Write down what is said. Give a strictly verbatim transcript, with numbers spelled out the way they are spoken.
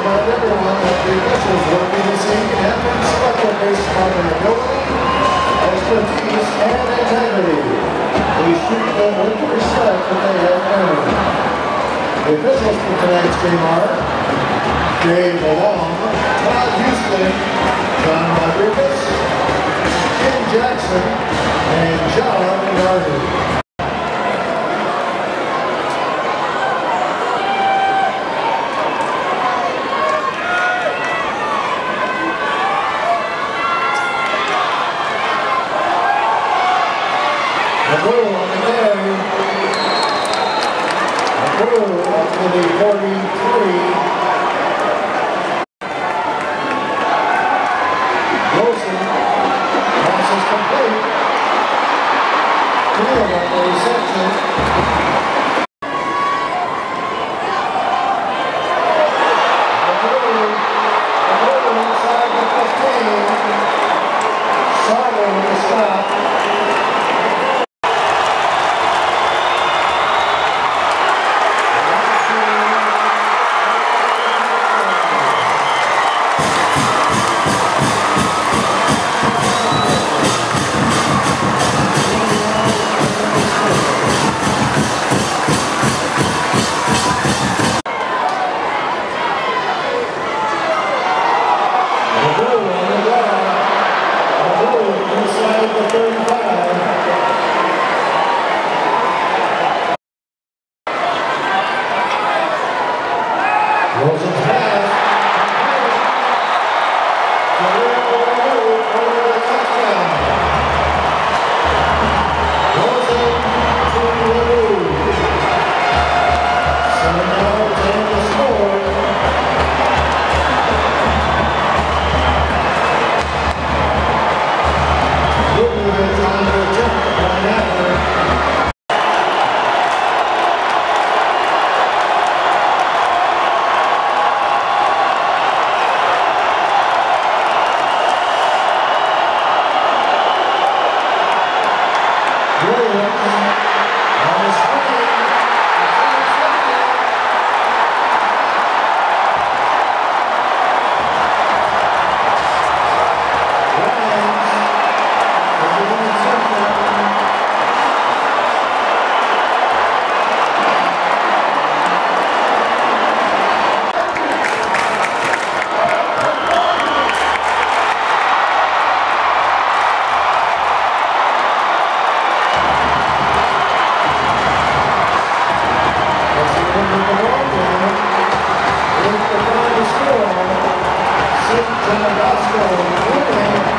remind everyone that the officials working this evening have been selected based on their ability, expertise, and integrity. We treat them with the respect that they have earned. The officials for tonight's game are Dave Long, Todd Houston, John Rodriguez, Ken Jackson, and John Gardner. The blue on the carry. The blue up to the forty-three. Wilson. Pass is complete. Field on the reception. The blue. The blue inside the fifteen. Sauber with the stop. Wilson's pass. Over the touchdown. Wilson to the lead. Seven yards in the score. Looking at time to attempt right after. Saint John Bosco winning